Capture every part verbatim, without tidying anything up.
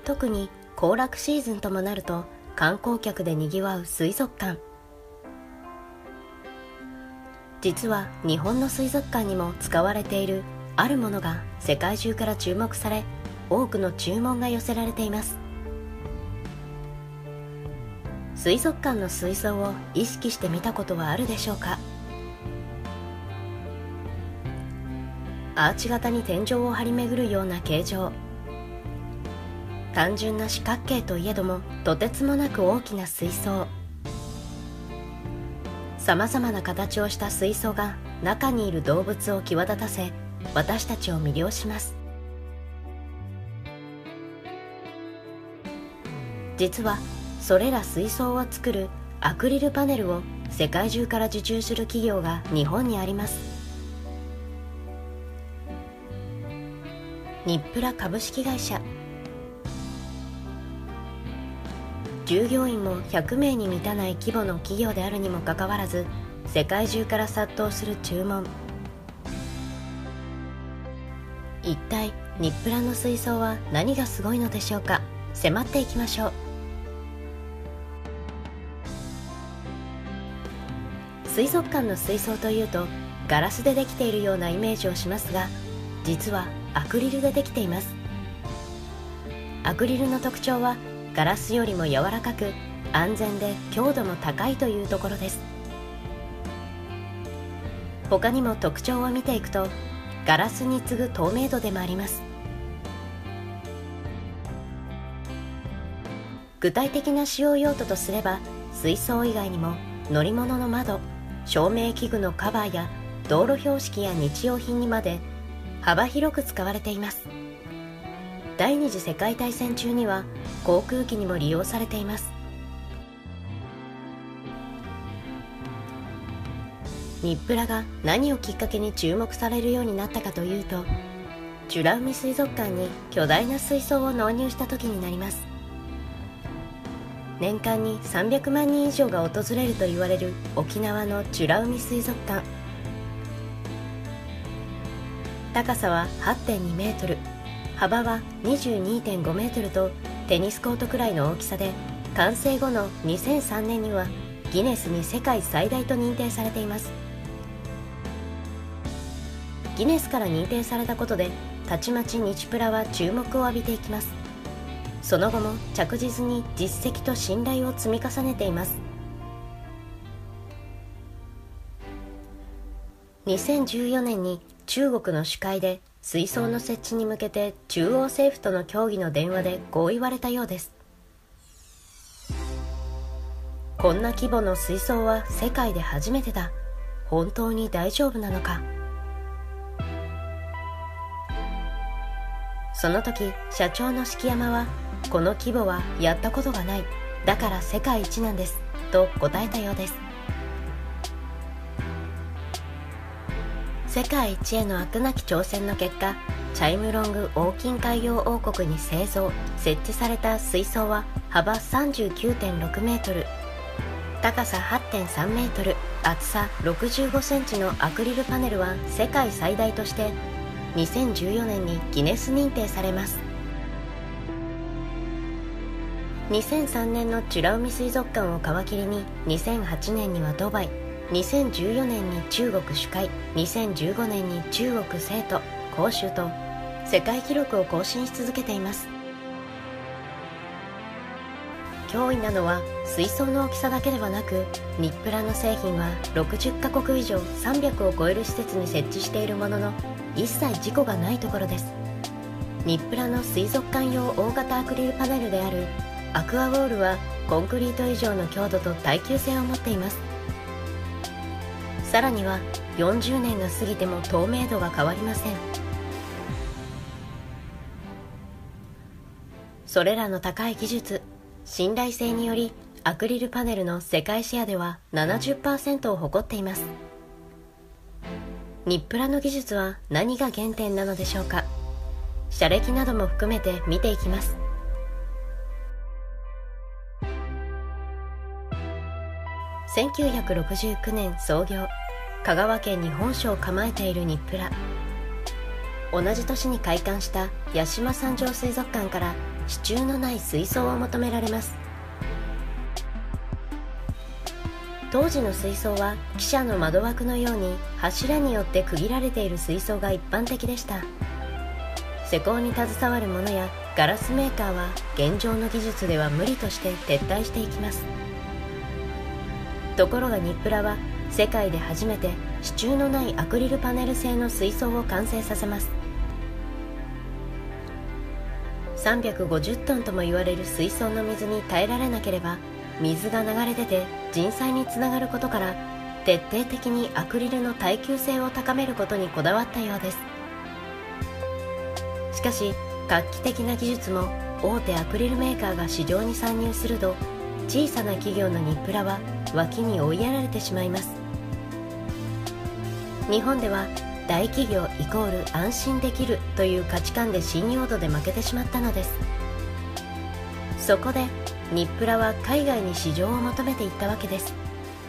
特に行楽シーズンともなると観光客でにぎわう水族館。実は日本の水族館にも使われているあるものが世界中から注目され、多くの注文が寄せられています。水族館の水槽を意識してみたことはあるでしょうか。アーチ型に天井を張り巡るような形状、単純な四角形といえどもとてつもなく大きな水槽。さまざまな形をした水槽が中にいる動物を際立たせ、私たちを魅了します。実はそれら水槽を作るアクリルパネルを世界中から受注する企業が日本にあります。ニップラ株式会社。従業員もひゃくめいに満たない規模の企業であるにもかかわらず、世界中から殺到する注文。一体ニップラの水槽は何がすごいのでしょうか。迫っていきましょう。水族館の水槽というとガラスでできているようなイメージをしますが、実はアクリルでできています。アクリルの特徴はガラスよりも柔らかく安全で強度も高いというところです。他にも特徴を見ていくと、ガラスに次ぐ透明度でもあります。具体的な使用用途とすれば、水槽以外にも乗り物の窓、照明器具のカバーや道路標識や日用品にまで幅広く使われています。第二次世界大戦中には航空機にも利用されています。ニップラが何をきっかけに注目されるようになったかというと、美ら海水族館に巨大な水槽を納入した時になります。年間にさんびゃくまんにん以上が訪れると言われる沖縄の美ら海水族館。高さは はってんにメートル、幅は にじゅうにてんごメートルとテニスコートくらいの大きさで、完成後のにせんさんねんにはギネスに世界最大と認定されています。ギネスから認定されたことで、たちまち日プラは注目を浴びていきます。その後も着実に実績と信頼を積み重ねています。にせんじゅうよねんに中国の主会で水槽の設置に向けて中央政府との協議の電話でこう言われたようです。こんな規模の水槽は世界で初めてだ。本当に大丈夫なのか。その時、社長の敷山は、この規模はやったことがない。だから世界一なんです。と答えたようです。世界一への飽くなき挑戦の結果、チャイムロングオーキン海洋王国に製造・設置された水槽は幅 さんじゅうきゅうてんろくメートル、高さ はってんさんメートル、厚さろくじゅうごセンチのアクリルパネルは世界最大としてにせんじゅうよねんにギネス認定されます。にせんさんねんの美ら海水族館を皮切りににせんはちねんにはドバイ、にせんじゅうよねんに中国主会、にせんじゅうごねんに中国成都、広州と世界記録を更新し続けています。驚異なのは水槽の大きさだけではなく、ニップラの製品はろくじゅっかこく以上さんびゃくを超える施設に設置しているものの、一切事故がないところです。ニップラの水族館用大型アクリルパネルであるアクアウォールはコンクリート以上の強度と耐久性を持っています。さらにはよんじゅうねんが過ぎても透明度が変わりません。それらの高い技術、信頼性によりアクリルパネルの世界シェアでは ななじゅっパーセント を誇っています。ニップラの技術は何が原点なのでしょうか。社歴なども含めて見ていきます。せんきゅうひゃくろくじゅうきゅうねん創業、香川県に本社を構えているニップラ。 同じ年に開館した八島三条水族館から支柱のない水槽を求められます。当時の水槽は汽車の窓枠のように柱によって区切られている水槽が一般的でした。施工に携わる者やガラスメーカーは現状の技術では無理として撤退していきます。ところがニップラは世界で初めて支柱のないアクリルパネル製の水槽を完成させます。さんびゃくごじゅっトンとも言われる水槽の水に耐えられなければ水が流れ出て人災につながることから、徹底的にアクリルの耐久性を高めることにこだわったようです。しかし画期的な技術も大手アクリルメーカーが市場に参入すると、小さな企業のニップラは脇に追いやられてしまいます。日本では大企業イコール安心できるという価値観で信用度で負けてしまったのです。そこでニップラは海外に市場を求めていったわけです。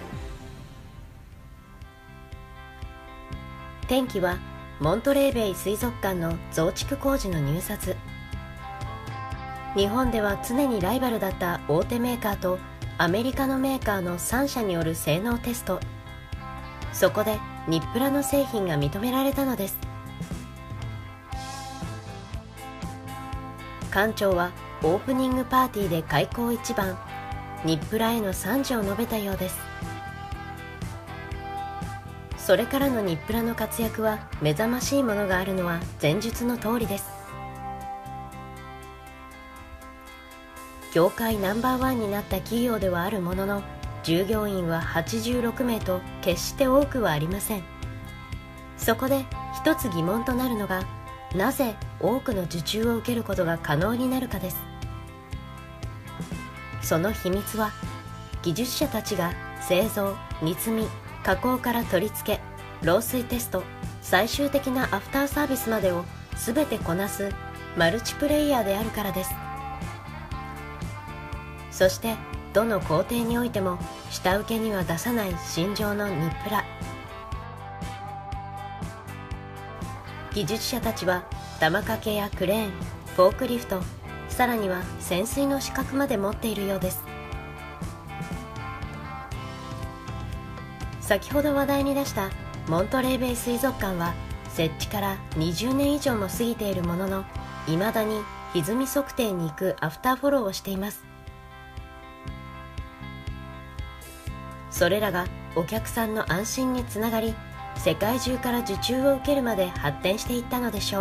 転機はモントレーベイ水族館の増築工事の入札。日本では常にライバルだった大手メーカーとアメリカのメーカーのさん社による性能テスト。そこでニップラの製品が認められたのです。館長はオープニングパーティーで開口一番、ニップラへの賛辞を述べたようです。それからのニップラの活躍は目覚ましいものがあるのは前述の通りです。業界ナンバーワンになった企業ではあるものの、従業員ははちじゅうろくめいと決して多くはありません。そこで一つ疑問となるのが、なぜ多くの受注を受けることが可能になるかです。その秘密は、技術者たちが製造、煮積み、加工から取り付け、漏水テスト、最終的なアフターサービスまでを全てこなすマルチプレイヤーであるからです。そしてどの工程においても下請けには出さない心情のニップラ。技術者たちは玉掛けやクレーン、フォークリフト、さらには潜水の資格まで持っているようです。先ほど話題に出したモントレーベイ水族館は設置からにじゅうねん以上も過ぎているものの、未だに歪み測定に行くアフターフォローをしています。それらがお客さんの安心につながり、世界中から受注を受けるまで発展していったのでしょう。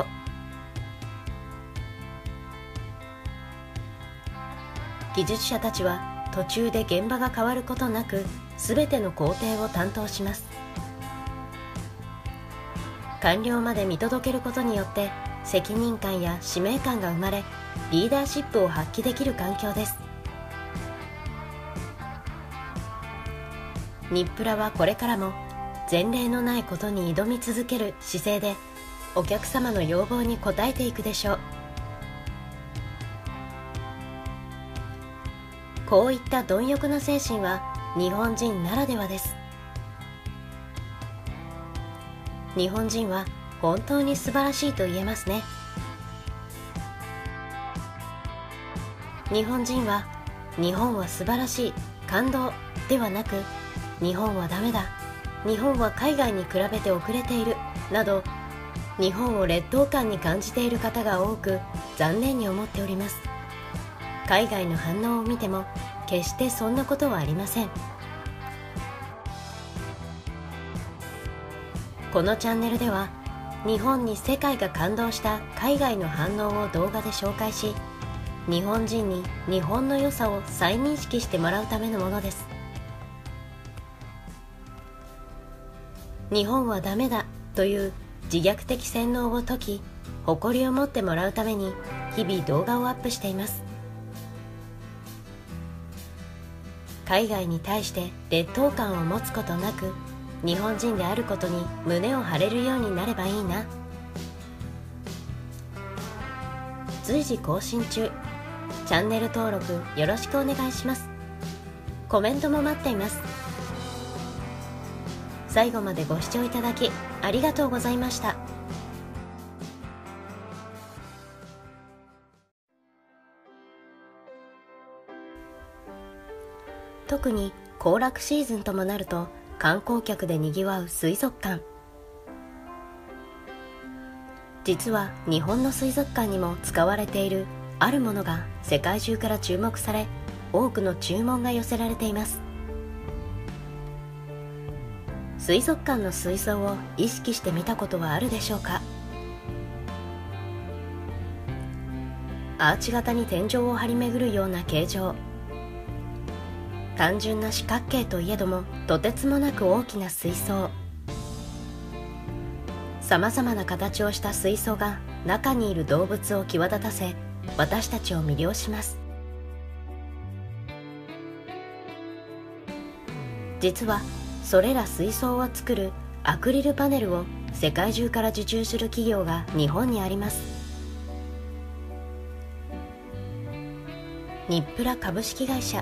技術者たちは途中で現場が変わることなく全ての工程を担当します。完了まで見届けることによって責任感や使命感が生まれ、リーダーシップを発揮できる環境です。ニップラはこれからも前例のないことに挑み続ける姿勢でお客様の要望に応えていくでしょう。こういった貪欲な精神は日本人ならではです。日本人は本当に素晴らしいと言えますね。日本人は日本は素晴らしい、感動ではなく、日本はダメだ、日本は海外に比べて遅れているなど、日本を劣等感に感じている方が多く残念に思っております。海外の反応を見ても決してそんなことはありません。このチャンネルでは日本に世界が感動した海外の反応を動画で紹介し、日本人に日本の良さを再認識してもらうためのものです。日本はダメだという自虐的洗脳を解き、誇りを持ってもらうために日々動画をアップしています。海外に対して劣等感を持つことなく、日本人であることに胸を張れるようになればいいな。随時更新中。チャンネル登録よろしくお願いします。コメントも待っています。最後までご視聴いただきありがとうございました。 特に行楽シーズンともなると観光客でにぎわう水族館。実は日本の水族館にも使われているあるものが世界中から注目され、多くの注文が寄せられています。水族館の水槽を意識してみたことはあるでしょうか。アーチ型に天井を張り巡るような形状、単純な四角形といえどもとてつもなく大きな水槽。さまざまな形をした水槽が中にいる動物を際立たせ、私たちを魅了します。実はそれら水槽を作るアクリルパネルを世界中から受注する企業が日本にあります。ニップラ株式会社。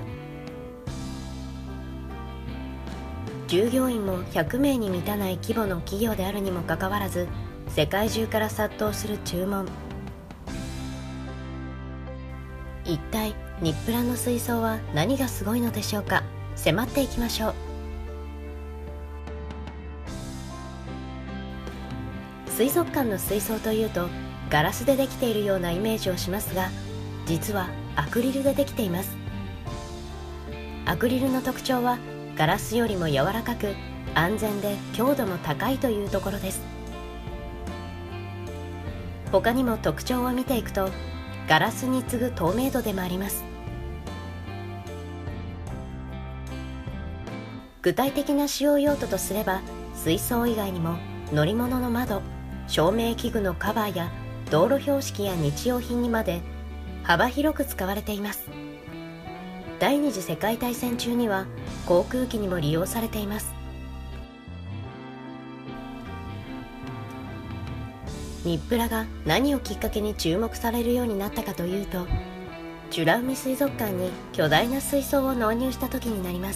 従業員もひゃくめいに満たない規模の企業であるにもかかわらず、世界中から殺到する注文。一体ニップラの水槽は何がすごいのでしょうか。迫っていきましょう。水族館の水槽というとガラスでできているようなイメージをしますが、実はアクリルでできています。アクリルの特徴はガラスよりも柔らかく安全で強度も高いというところです。他にも特徴を見ていくと、ガラスに次ぐ透明度でもあります。具体的な使用用途とすれば、水槽以外にも乗り物の窓、照明器具のカバーや道路標識や日用品にまで幅広く使われています。第二次世界大戦中には航空機にも利用されています。ニップラが何をきっかけに注目されるようになったかというと、美ら海水族館に巨大な水槽を納入した時になります。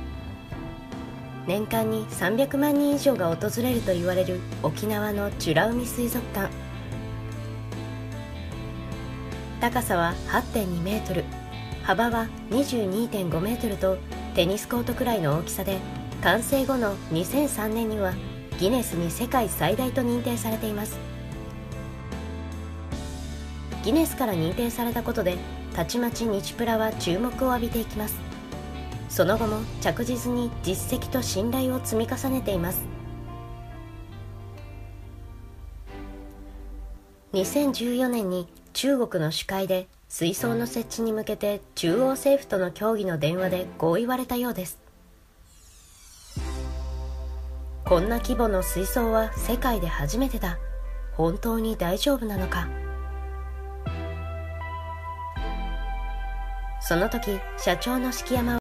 年間にさんびゃくまんにん以上が訪れると言われる沖縄の美ら海水族館。高さは はってんにメートル、幅は にじゅうにてんごメートルとテニスコートくらいの大きさで、完成後のにせんさんねんにはギネスに世界最大と認定されています。ギネスから認定されたことで、たちまち日プラは注目を浴びていきます。その後も着実に実績と信頼を積み重ねています。にせんじゅうよねんに中国の主会で水槽の設置に向けて中央政府との協議の電話で合意割れたようです。こんな規模の水槽は世界で初めてだ。本当に大丈夫なのか。その時、社長の敷山は